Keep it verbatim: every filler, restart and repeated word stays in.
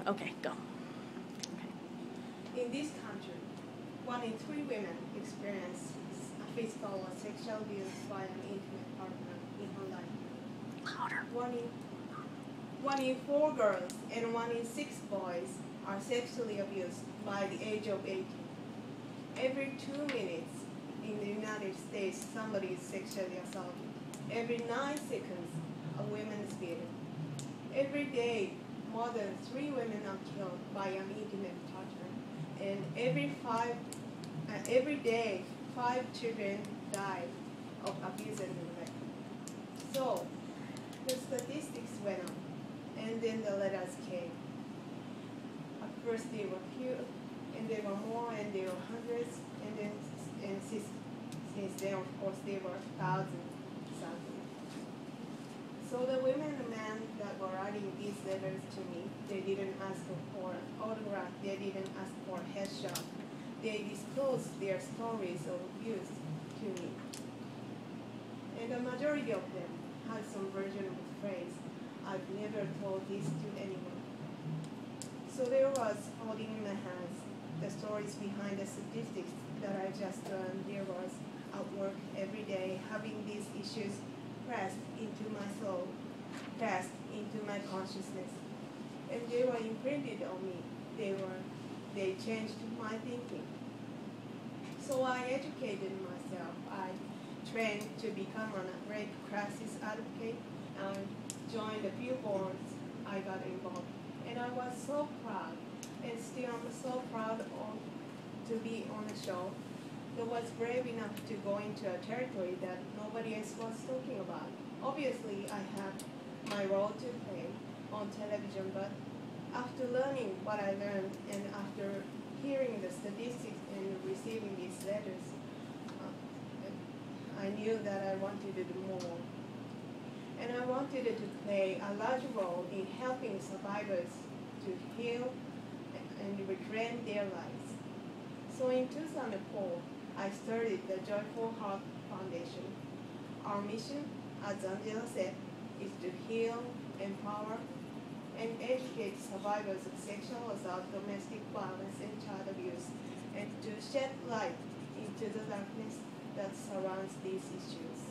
Okay, go. In this country, one in three women experience physical or sexual abuse by an intimate partner in her life. Louder. One in, one in four girls and one in six boys are sexually abused by the age of eighteen. Every two minutes in the United States, somebody is sexually assaulted. Every nine seconds, a woman is beaten. Every day, more than three women are killed by an intimate partner, and every five, uh, every day, five children die of abuse and neglect. So, the statistics went up, and then the letters came. At first, they were few, and there were more, and there were hundreds, and then, and since, since then, of course, there were thousands, thousands. So the women and men that were writing these letters to me, they didn't ask for autograph, they didn't ask for headshot. They disclosed their stories of abuse to me. And the majority of them had some version of the phrase, "I've never told this to anyone." So there was, holding in my hands, the stories behind the statistics that I just learned. There was at work every day, having these issues pressed into my soul, pressed into my consciousness. And they were imprinted on me. They were, they changed my thinking. So I educated myself. I trained to become a rape crisis advocate and joined a few boards. I got involved. And I was so proud, and still I'm so proud of, to be on a show that was brave enough to go into a territory that nobody else was talking about. Obviously, I have my role to play on television, but after learning what I learned and after hearing the statistics and receiving these letters, uh, I knew that I wanted to do more. And I wanted to play a large role in helping survivors to heal and reclaim their lives. So in two thousand four, I started the Joyful Heart Foundation. Our mission, as Angela said, is to heal, empower, and educate survivors of sexual assault, domestic violence, and child abuse, and to shed light into the darkness that surrounds these issues.